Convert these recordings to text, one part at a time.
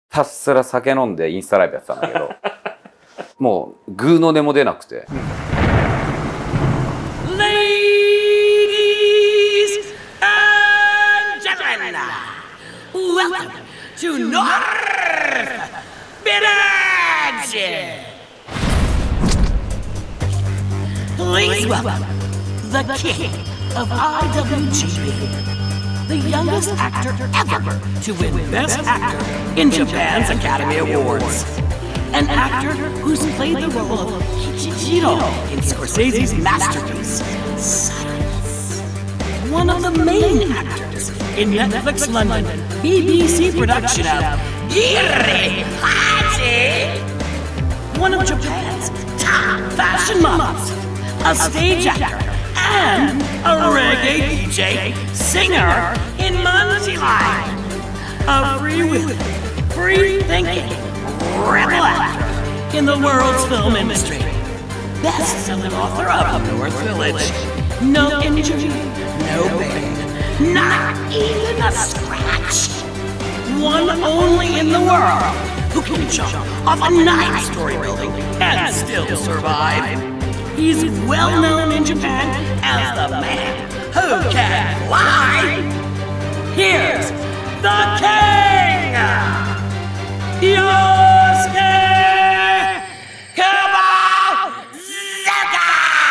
たすら酒飲んでインスタライブやってたんだけどもうグーの音も出なくて。 Ladies and gentlemen, welcome to North Village. Please welcome the king of IWGP, the youngest actor ever to win Best Actor in Japan's Academy Awards. An actor who's played the role of Kichijiro in Scorsese's masterpiece, Silence. One of the main actors in Netflix London BBC production of Giri Hachi. One of Japan's top fashion models, a stage actor, and a reggae DJ, singer in Munchie Line. A free-willing, free-thinking rebel actor in the world's film industry. Best-selling author of North Village. No injury, no pain, not even a scratch. One only in the world who can jump off a 9-story building and still survive. He's well known in Japan as the man who can fly. Here's the king, Yosuke Kubozuka!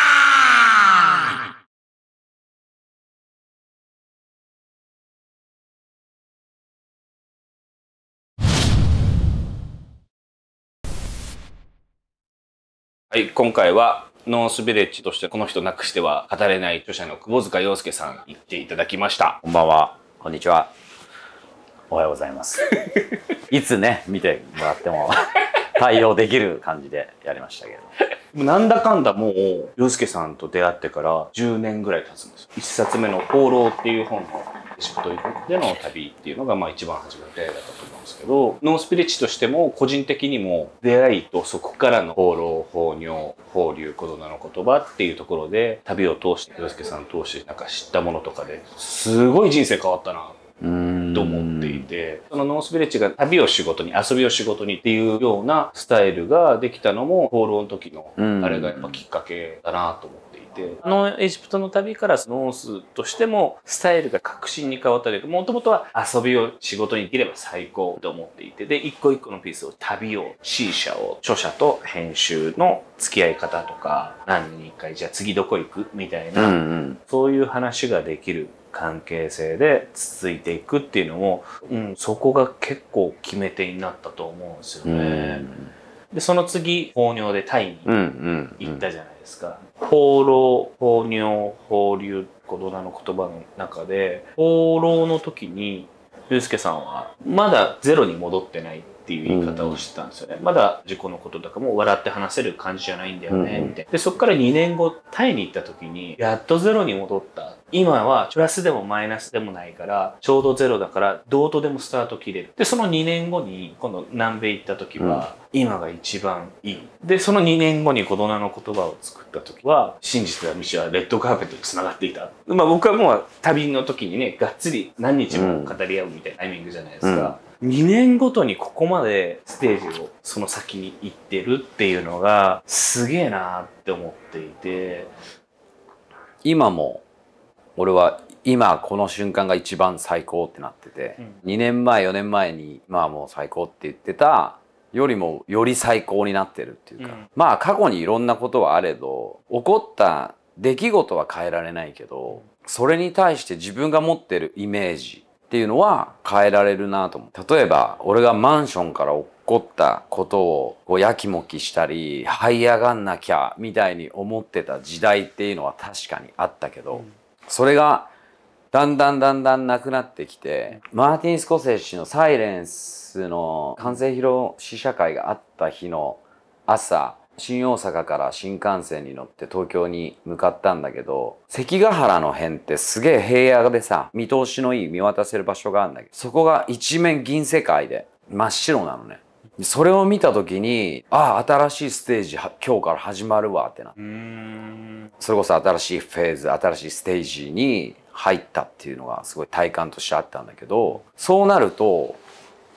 はい、今回はノースビレッジとしてこの人なくしては語れない著者の窪塚洋介さんに来ていただきました。 こんばんは、こんにちは、おはようございます。いつね見てもらっても対応できる感じでやりましたけど、 なんだかんだもう洋介さんと出会ってから10年ぐらい経つんですよ。1冊目の「放浪」っていう本のエジプトでの旅っていうのが一番初めの出会いだったと思うんですけど、ノースピリッチとしても個人的にも出会いとそこからの放浪、放尿、放流、コロナの言葉っていうところで旅を通して洋介さん通してなんか知ったものとかですごい人生変わったなと思っていて、そのノースビレッジが旅を仕事に遊びを仕事にっていうようなスタイルができたのも放浪の時のあれがやっぱきっかけだなと思っていて、エジプトの旅からノースとしてもスタイルが革新に変わったというか、もともとは遊びを仕事にできれば最高と思っていて、で一個一個のピースを旅を C 社を著者と編集の付き合い方とか、何年に一回じゃあ次どこ行くみたいな、そういう話ができる関係性で続いていくっていうのも、そこが結構決め手になったと思うんですよね。でその次放尿でタイに行ったじゃないですか。放浪、放尿、放流、コロナの言葉の中で放浪の時にユースケさんはまだゼロに戻ってないっていう言い方をしてたんですよね。まだ事故のこととかも笑って話せる感じじゃないんだよねみたいな。でそこから2年後タイに行った時にやっとゼロに戻った。今はプラスでもマイナスでもないからちょうどゼロだからどうとでもスタート切れる。でその2年後に今度南米行った時は、今が一番いい。でその2年後にコロナの言葉を作った時は信じてた道はレッドカーペットに繋がっていた。僕はもう旅の時にねがっつり何日も語り合うみたいなタイミングじゃないですか。2年ごとにここまでステージをその先に行ってるっていうのがすげえなって思っていて、 今も俺は今この瞬間が一番最高ってなってて、2年前4年前に今はもう最高って言ってたよりもより最高になってるっていうか、過去にいろんなことはあれど起こった出来事は変えられないけど、それに対して自分が持ってるイメージっていうのは変えられるなと思う。例えば俺がマンションから起こったことをこうやきもきしたり這い上がんなきゃみたいに思ってた時代っていうのは確かにあったけど、それがだんだんなくなってきて、マーティン・スコセッシのサイレンスの完成披露試写会があった日の朝、新大阪から新幹線に乗って東京に向かったんだけど、関ヶ原の辺ってすげえ平野でさ、見通しのいい見渡せる場所があるんだけど、そこが一面銀世界で真っ白なのね。それを見た時に、ああ新しいステージ今日から始まるわってなって、それこそ新しいフェーズ、新しいステージに入ったっていうのがすごい体感としてあったんだけど、そうなると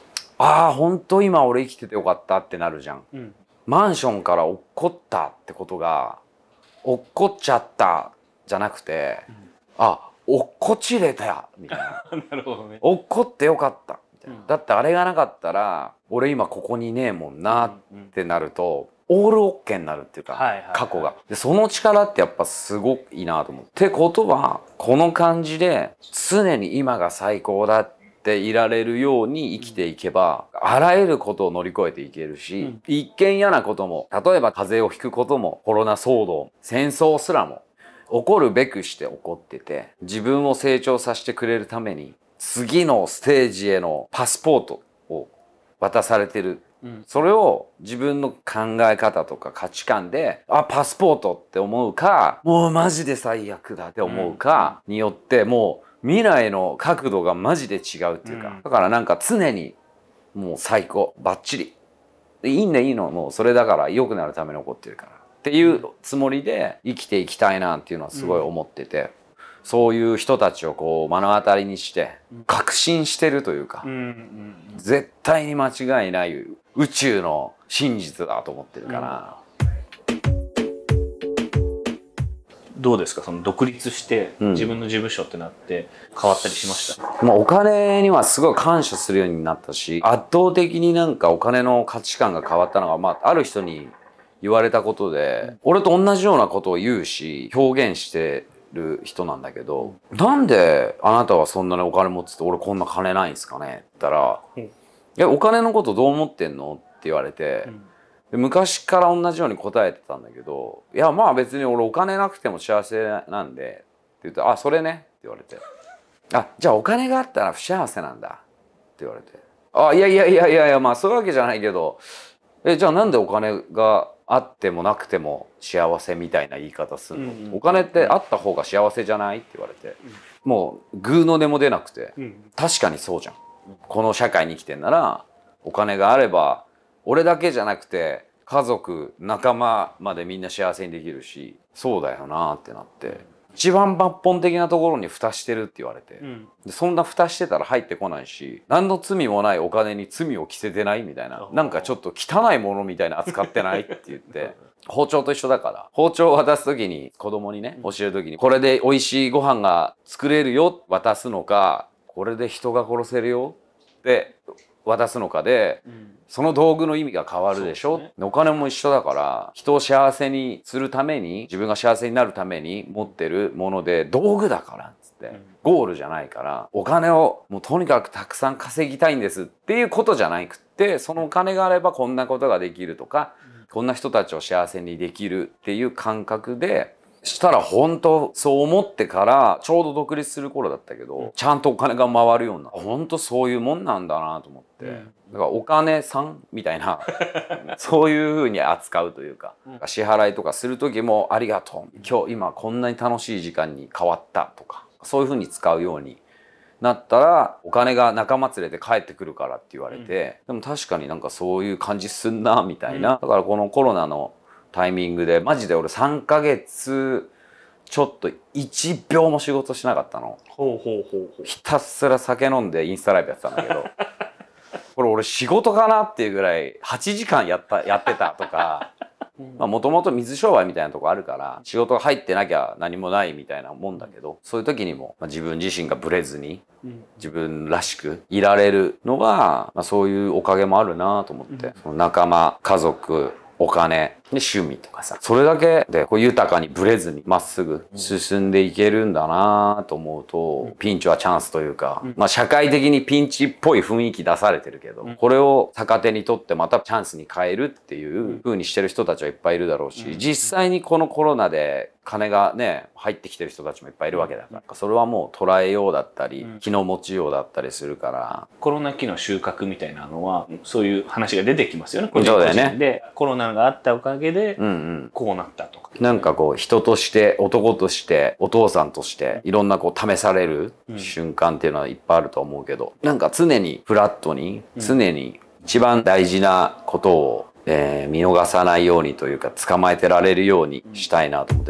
ああ本当今俺生きててよかったってなるじゃん。 うん、 マンションから落っこったってことが落っこっちゃったじゃなくて、あ落っこちれたやみたいななるほどね。 落っこってよかったみたいな、 うんだってあれがなかったら俺今ここにねえもんなってなると、オールオッケーになるっていうか、 はいはいはい過去がでその力ってやっぱすごくいいなと思う。ってことはこの感じで常に今が最高だっていられるように生きていけば、あらゆることを乗り越えていけるし、一見嫌なことも、例えば風邪をひくことも、コロナ騒動、戦争すらも起こるべくして起こってて、自分を成長させてくれるために次のステージへのパスポートを渡されてる。それを自分の考え方とか価値観で、あ、パスポートって思うか、もうマジで最悪だって思うかによって、もう未来の角度がマジで違うっていうか、だからなんか常にもう最高、バッチリ。いいね、いいの、もうそれだから良くなるために起こってるから。っていうつもりで生きていきたいなっていうのはすごい思ってて、そういう人たちをこう目の当たりにして確信してるというか、絶対に間違いない宇宙の真実だと思ってるから、 どうですか、その独立して自分の事務所ってなって変わったりしました？ まあお金にはすごい感謝するようになったし、圧倒的になんかお金の価値観が変わったのが、まあある人に言われたことで、俺と同じようなことを言うし表現してる人なんだけど、なんであなたはそんなにお金持ってて俺こんな金ないんすかねって言ったら、いやお金のことどう思ってんのって言われて、で昔から同じように答えてたんだけど、いやまあ別に俺お金なくても幸せなんでって言って、あそれねって言われて、あじゃあお金があったら不幸せなんだって言われて、あいやいやいやいやいやまあそういうわけじゃないけど、じゃあなんでお金があってもなくても幸せみたいな言い方するの、お金ってあった方が幸せじゃないって言われて、もうグーの音も出なくて、確かにそうじゃん、この社会に生きてんならお金があれば俺だけじゃなくて家族仲間までみんな幸せにできるし、そうだよなってなって、一番抜本的なところに蓋してるって言われて、でそんな蓋してたら入ってこないし、何の罪もないお金に罪を着せてないみたいな、なんかちょっと汚いものみたいな扱ってないって言って包丁と一緒だから、包丁を渡す時に子供にね教える時に、これで美味しいご飯が作れるよ渡すのか、これで人が殺せるよって渡すのかで、その道具の意味が変わるでしょ。お金も一緒だから、人を幸せにするために、自分が幸せになるために持ってるもので、道具だからっつって、ゴールじゃないから、お金をもうとにかくたくさん稼ぎたいんですっていうことじゃなくって、そのお金があればこんなことができるとか、こんな人たちを幸せにできるっていう感覚でしたら、本当そう思ってからちょうど独立する頃だったけど、ちゃんとお金が回るようになった。本当そういうもんなんだなと思って、だからお金さんみたいなそういう風に扱うというか、支払いとかする時もありがとう、今こんなに楽しい時間に変わったとか、そういう風に使うようになったら、お金が仲間連れて帰ってくるからって言われて、でも確かになんかそういう感じすんなみたいな、だからこのコロナのタイミングでマジで俺3ヶ月ちょっと1秒も仕事しなかったの。ひたすら酒飲んでインスタライブやってたんだけどこれ俺仕事かなっていうぐらい8時間やってたとかもともと水商売みたいなとこあるから仕事が入ってなきゃ何もないみたいなもんだけど、そういう時にも自分自身がブレずに自分らしくいられるのは、そういうおかげもあるなと思って、その仲間家族お金で趣味とかさ、それだけでこう豊かにブレずにまっすぐ進んでいけるんだなと思うと、ピンチはチャンスというか、社会的にピンチっぽい雰囲気出されてるけど、これを逆手にとってまたチャンスに変えるっていう風にしてる人たちはいっぱいいるだろうし、実際にこのコロナで金がね入ってきてる人たちもいっぱいいるわけだから、それはもう捉えようだったり気の持ちようだったりするから、 コロナ期の収穫みたいなのはそういう話が出てきますよね。 そうだよね。 でコロナがあったおかげでこうなったとか、 なんかこう人として男としてお父さんとしていろんなこう試される瞬間っていうのはいっぱいあると思うけど、なんか常にフラットに常に一番大事なことを見逃さないようにというか捕まえてられるようにしたいなと思って、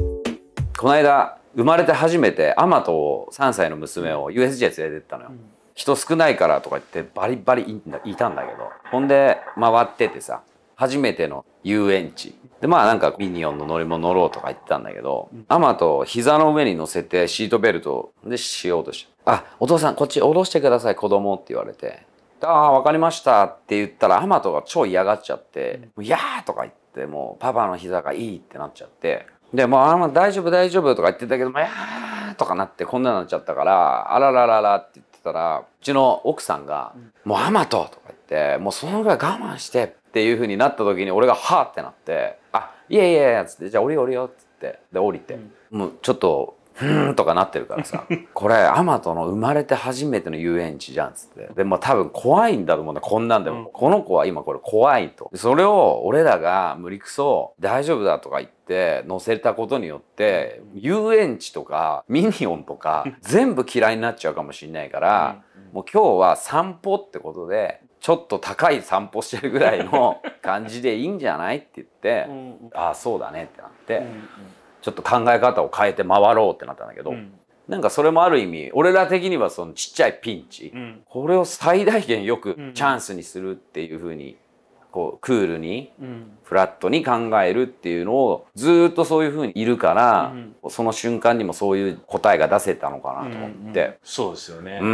この間生まれて初めてアマと3歳の娘を USJ 連れてったのよ。 人少ないからとか言ってバリバリいたんだけど、ほんで回っててさ、初めての遊園地で、まあなんかミニオンの乗り物乗ろうとか言ってたんだけど、アマと膝の上に乗せてシートベルトでしようとして「あ、お父さんこっち下ろしてください子供」って言われて「ああ分かりました」って言ったら、アマトが超嫌がっちゃって「いやー」とか言ってもうパパの膝がいいってなっちゃって、でもう「あ、大丈夫大丈夫」とか言ってたけど「いやー」とかなってこんなになっちゃったから「あらららら」って言ってたら、うちの奥さんが「もうアマト」とか言って「もうそのぐらい我慢して」っていう風になった時に俺が「はー」ってなって「あ、いやいやいや」っつって「じゃあ降りよう降りよう」っつってで降りて、もうちょっとふーんとかなってるからさこれアマトの生まれて初めての遊園地じゃんっつって、でも多分怖いんだと思うんだ、こんなんでも、この子は今これ怖いと、それを俺らが無理くそ大丈夫だとか言って乗せたことによって遊園地とかミニオンとか全部嫌いになっちゃうかもしれないから、もう今日は散歩ってことでちょっと高い散歩してるぐらいの感じでいいんじゃないって言ってああそうだねってなって、ちょっと考え方を変えて回ろうってなったんだけど、なんかそれもある意味俺ら的にはそのちっちゃいピンチ、これを最大限よくチャンスにするっていう風にこうクールにフラットに考えるっていうのをずっとそういう風にいるから、その瞬間にもそういう答えが出せたのかなと思って、 そうですよね。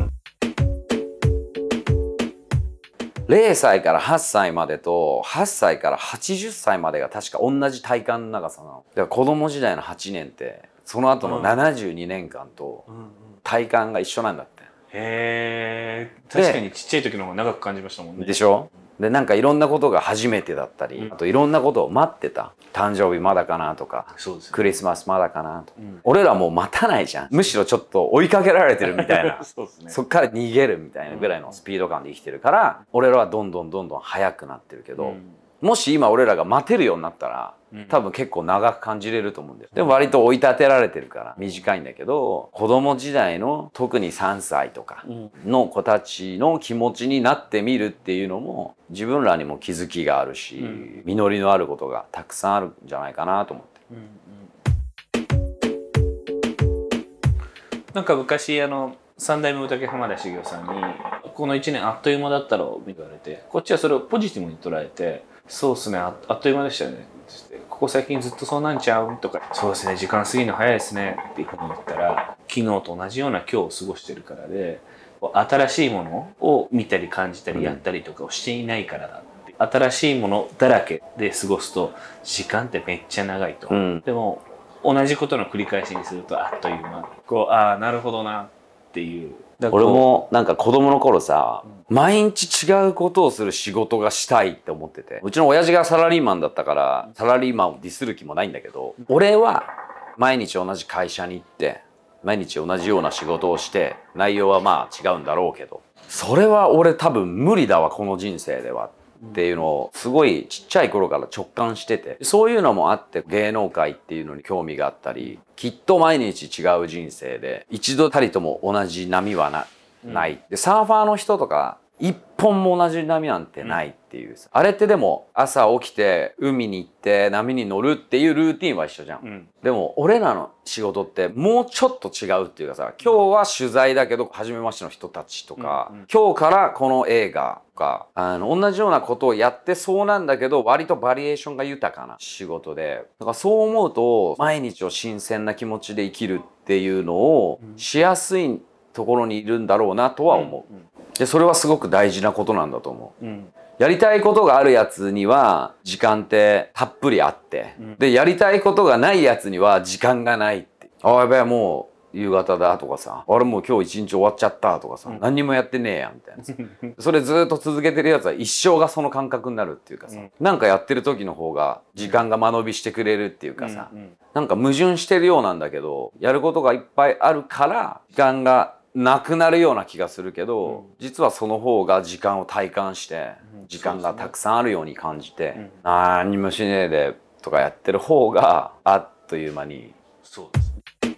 0歳から8歳までと8歳から80歳までが確か同じ体感の長さなの。だから子供時代の8年ってその後の72年間と体感が一緒なんだって。 へー、確かにちっちゃい時の方が長く感じましたもんね。 でしょ。でなんかいろんなことが初めてだったり、あといろんなことを待ってた。誕生日まだかなとか、クリスマスまだかなとか、俺らもう待たないじゃん。むしろちょっと追いかけられてるみたいなそっから逃げるみたいなぐらいのスピード感で生きてるから、俺らはどんどんどんどん速くなってるけど、もし今俺らが待てるようになったら多分結構長く感じれると思うんだよ。でも割と追い立てられてるから短いんだけど、子供時代の特に3歳とかの子たちの気持ちになってみるっていうのも自分らにも気づきがあるし、実りのあることがたくさんあるんじゃないかなと思って。 なんか昔三代目歌家浜田茂雄さんに「この1年あっという間だったろ」って言われて、こっちはそれをポジティブに捉えて「そうっすね、あっという間でしたよね」って「ここ最近ずっとそうなんちゃう?」とか「そうですね、時間過ぎるの早いですね」っていうふうに言ったら、昨日と同じような今日を過ごしてるからで、新しいものを見たり感じたりやったりとかをしていないからだって、新しいものだらけで過ごすと時間ってめっちゃ長いと、でも同じことの繰り返しにするとあっという間、ああなるほどなっていう。 俺もなんか子供の頃さ、毎日違うことをする仕事がしたいって思ってて、うちの親父がサラリーマンだったからサラリーマンをディスる気もないんだけど、俺は毎日同じ会社に行って毎日同じような仕事をして、内容はまあ違うんだろうけど、それは俺多分無理だわこの人生ではっていうのをすごいちっちゃい頃から直感してて、そういうのもあって芸能界っていうのに興味があったり、きっと毎日違う人生で一度たりとも同じ波はない。でサーファーの人とか一本も同じ波なんてないっていうさ、あれってでも朝起きて海に行って波に乗るっていうルーティンは一緒じゃん、でも俺らの仕事ってもうちょっと違うっていうかさ、今日は取材だけど初めましての人たちとか、今日からこの映画とか同じようなことをやってそうなんだけど、割とバリエーションが豊かな仕事で、だからそう思うと毎日を新鮮な気持ちで生きるっていうのをしやすいところにいるんだろうなとは思う。でそれはすごく大事なことなんだと思う、やりたいことがあるやつには時間ってたっぷりあって、でやりたいことがないやつには時間がないって、ああやべえもう夕方だとかさ、あれもう今日一日終わっちゃったとかさ、何にもやってねえやみたいなさそれずっと続けてるやつは一生がその感覚になるっていうかさ、なんかやってる時の方が時間が間延びしてくれるっていうかさ、なんか矛盾してるようなんだけど、やることがいっぱいあるから時間がなくなるような気がするけど、実はその方が時間を体感して時間がたくさんあるように感じて、何もしねえでとかやってる方があっという間に。 そうです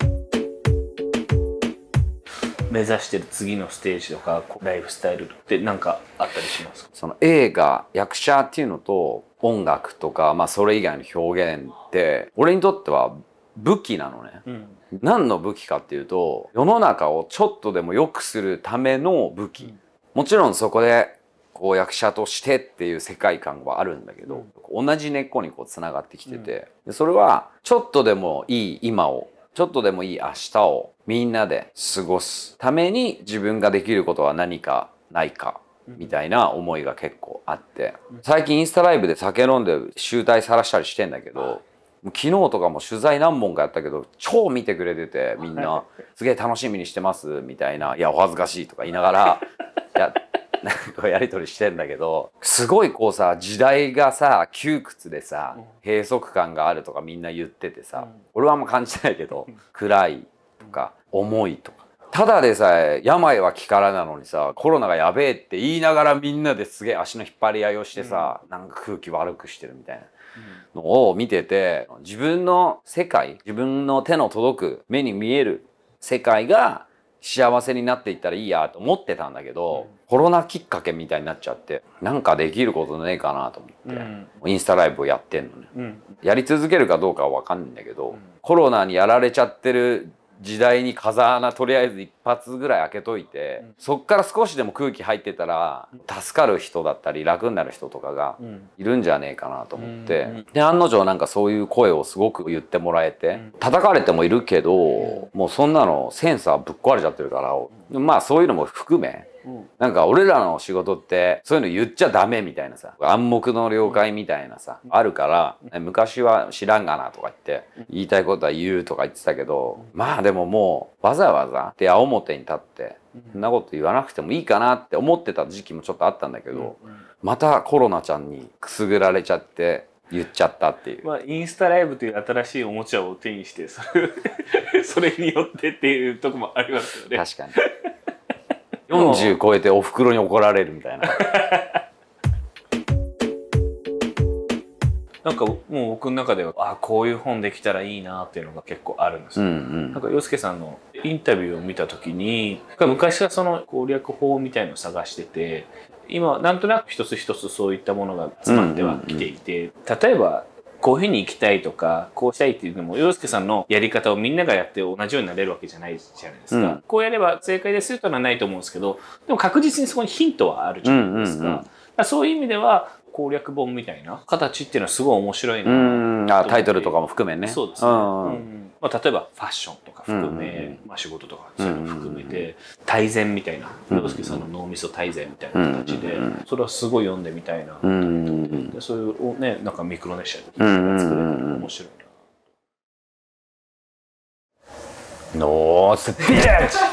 目指してる次のステージとかライフスタイルって何かあったりしますか？ その映画役者っていうのと音楽とか、それ以外の表現って俺にとっては武器なのね、 何の武器かっていうと、世の中をちょっとでも良くするための武器。もちろんそこでこう役者としてっていう世界観はあるんだけど、同じ根っこにこうつながってきてて、でそれはちょっとでもいい今を、ちょっとでもいい明日をみんなで過ごすために自分ができることは何かないかみたいな思いが結構あって、最近インスタライブで酒飲んで醜態さらしたりしてんだけど、昨日とかも取材何本かやったけど超見てくれてて、みんなすげえ楽しみにしてますみたいな、いやお恥ずかしいとか言いながらなんかやり取りしてんだけど、すごいこうさ、時代がさ窮屈でさ閉塞感があるとかみんな言っててさ、俺はあんま感じないけど、暗いとか重いとか、ただでさえ病は気からなのにさ、コロナがやべえって言いながらみんなですげえ足の引っ張り合いをしてさ、なんか空気悪くしてるみたいなのを見てて、自分の世界、自分の手の届く目に見える世界が幸せになっていったらいいやと思ってたんだけど、コロナきっかけみたいになっちゃって、なんかできることねえかなと思って、インスタライブをやってんのね、やり続けるかどうかは分かんないんだけど、コロナにやられちゃってる時代に風穴とりあえず一発ぐらい開けといて、そっから少しでも空気入ってたら助かる人だったり楽になる人とかがいるんじゃねえかなと思って、で案の定なんかそういう声をすごく言ってもらえて、叩かれてもいるけどもうそんなのセンサーぶっ壊れちゃってるから、まあそういうのも含め、なんか俺らの仕事ってそういうの言っちゃダメみたいなさ、暗黙の了解みたいなさあるから、昔は知らんがなとか言って言いたいことは言うとか言ってたけど、まあでももうわざわざで仰表に立ってそんなこと言わなくてもいいかなって思ってた時期もちょっとあったんだけど、またコロナちゃんにくすぐられちゃって言っちゃったっていう。 まあインスタライブという新しいおもちゃを手にしてそれによってっていうとこもありますよね。 確かに40超えてお袋に怒られるみたいな。 なんかもう僕の中ではこういう本できたらいいなっていうのが結構あるんですよ。なんか洋介さんのインタビューを見た時に、昔はその攻略法みたいのを探してて、今なんとなく一つ一つそういったものが詰まってはきていて、例えばこういうふうに行きたいとかこうしたいっていうのも洋介さんのやり方をみんながやって同じようになれるわけじゃないじゃないですか。こうやれば正解でするというのはないと思うんですけど、でも確実にそこにヒントはあるじゃないですか。だからそういう意味では攻略本みたいな形っていうのはすごい面白いな。 タイトルとかも含めね。 そうですね。まあ例えばファッションとか含め、まあ仕事とかそういうの含めて大全みたいな、洋介さんの脳みそ大全みたいな形で、それはすごい読んでみたいな。でそれをね、なんかミクロネシアで作れるの面白いな。 ノースピリッツ。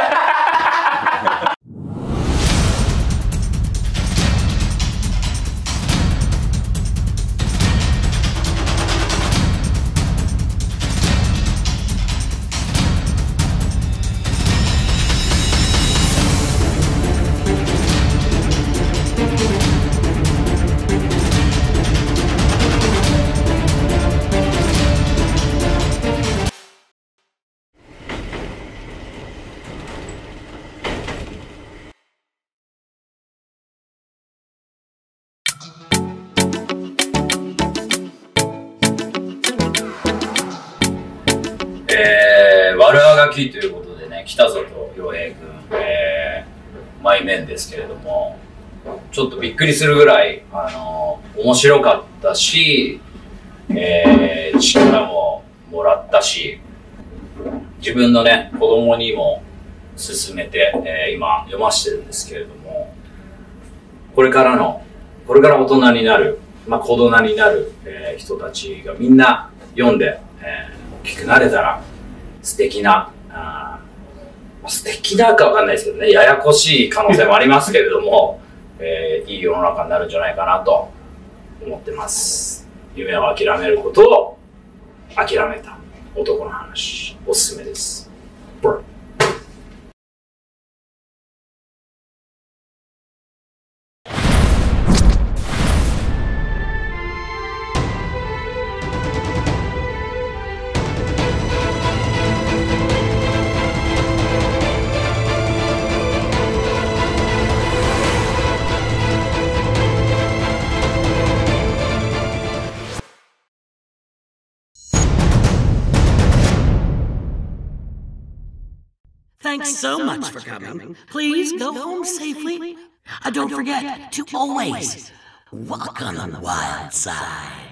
悪あがきということでね、北里陽平君、マイメンですけれども、ちょっとびっくりするぐらい、面白かったし、力ももらったし、自分のね、子供にも勧めて、今読ませてるんですけれども、これから大人になる、まあ子供になる、人たちがみんな読んで、大きくなれたら、素敵なかわかんないですけどね、ややこしい可能性もありますけれども、いい世の中になるんじゃないかなと思ってます。夢を諦めることを諦めた男の話、おすすめです。 Thanks so much for coming. Please go home safely. Don't forget to always walk on the wild side.